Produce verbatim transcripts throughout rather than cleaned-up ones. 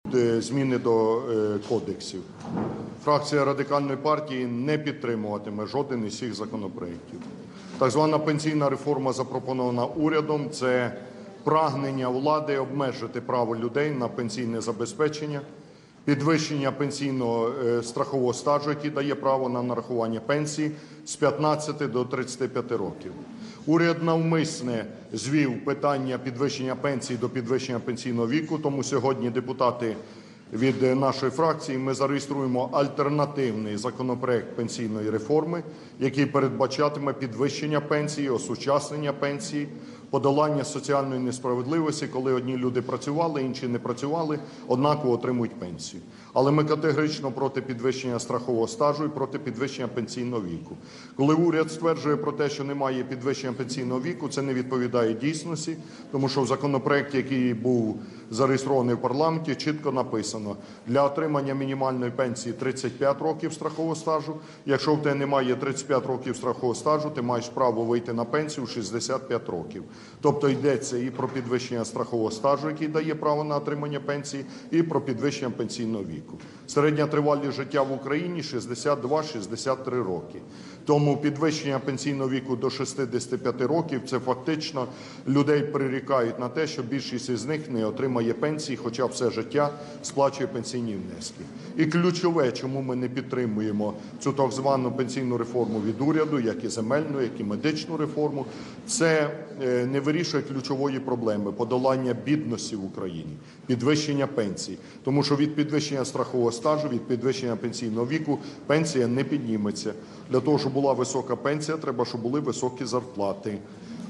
Зміни до кодексів. Фракція Радикальної партії не підтримуватиме жоден із цих законопроєктів. Так звана пенсійна реформа, запропонована урядом, це прагнення влади обмежити право людей на пенсійне забезпечення, підвищення пенсійного страхового стажу, який дає право на нарахування пенсії, з п'ятнадцяти до тридцяти п'яти років. Уряд навмисне звів питання підвищення пенсій до підвищення пенсійного віку, тому сьогодні депутати від нашої фракції, ми зареєструємо альтернативний законопроект пенсійної реформи, який передбачатиме підвищення пенсії, осучаснення пенсії, подолання соціальної несправедливості, коли одні люди працювали, інші не працювали, однаково отримують пенсію. Але ми категорично проти підвищення страхового стажу і проти підвищення пенсійного віку. Коли уряд стверджує про те, що немає підвищення пенсійного віку, це не відповідає дійсності, тому що в законопроекті, який був зареєстрований в парламенті, чітко написано: для отримання мінімальної пенсії тридцять п'ять років страхового стажу, якщо в тебе немає тридцять п'ять років страхового стажу, ти маєш право вийти на пенсію в шістдесят п'ять років. Тобто йдеться і про підвищення страхового стажу, який дає право на отримання пенсії, і про підвищення пенсійного віку. Середня тривалість життя в Україні – шістдесят два - шістдесят три роки. Тому підвищення пенсійного віку до шістдесяти п'яти років – це фактично людей прирікають на те, що більшість із них не отримає пенсії, хоча все життя сплачує пенсійні внески. І ключове, чому ми не підтримуємо цю так звану пенсійну реформу від уряду, як і земельну, як і медичну реформу, це не вирішує ключової проблеми – подолання бідності в Україні, підвищення пенсій. Тому що від підвищення страхового стажу, від підвищення пенсійного віку пенсія не підніметься. Для того, щоб була висока пенсія, треба, щоб були високі зарплати.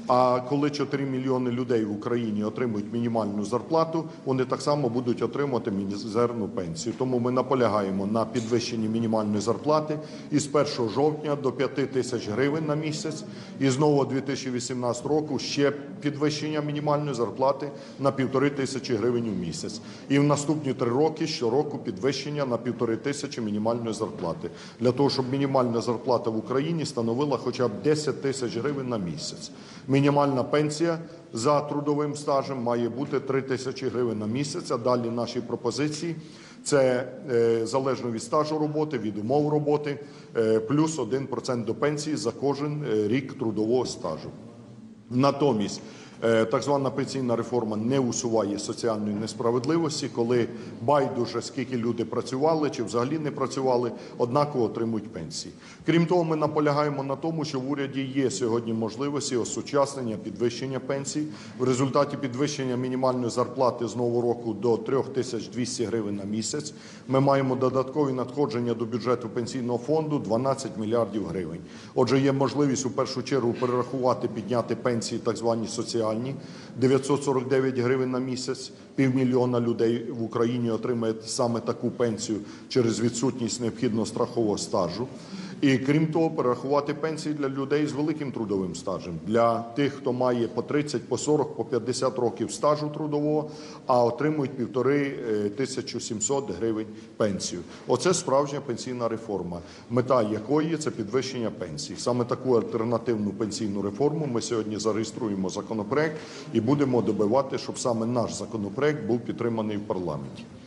А коли чотири мільйони людей в Україні отримують мінімальну зарплату, вони так само будуть отримувати мізерну пенсію. Тому ми наполягаємо на підвищенні мінімальної зарплати із першого жовтня до п'яти тисяч гривень на місяць. І з нового дві тисячі вісімнадцятого року ще підвищення мінімальної зарплати на півтори тисячі гривень у місяць. І в наступні три роки щороку підвищення на півтори тисячі мінімальної зарплати. Для того, щоб мінімальна зарплата в Україні становила хоча б десять тисяч гривень на місяць. Мінімальна пенсія за трудовим стажем має бути три тисячі гривень на місяць, а далі наші пропозиції – це е, залежно від стажу роботи, від умов роботи, е, плюс один процент до пенсії за кожен е, рік трудового стажу. Натомість так звана пенсійна реформа не усуває соціальної несправедливості, коли байдуже, скільки люди працювали чи взагалі не працювали, однаково отримують пенсії. Крім того, ми наполягаємо на тому, що в уряді є сьогодні можливості осучаснення, підвищення пенсій. В результаті підвищення мінімальної зарплати з нового року до три тисячі двісті гривень на місяць ми маємо додаткові надходження до бюджету пенсійного фонду дванадцять мільярдів гривень. Отже, є можливість у першу чергу перерахувати, підняти пенсії так звані соціальні, дев'ятсот сорок дев'ять гривень на місяць, півмільйона людей в Україні отримає саме таку пенсію через відсутність необхідного страхового стажу. І крім того, перерахувати пенсії для людей з великим трудовим стажем, для тих, хто має по тридцять, по сорок, по п'ятдесят років стажу трудового, а отримують півтори тисячі сімсот гривень пенсію. Оце справжня пенсійна реформа, мета якої – це підвищення пенсій. Саме таку альтернативну пенсійну реформу ми сьогодні зареєструємо законопроект і будемо добивати, щоб саме наш законопроект був підтриманий в парламенті.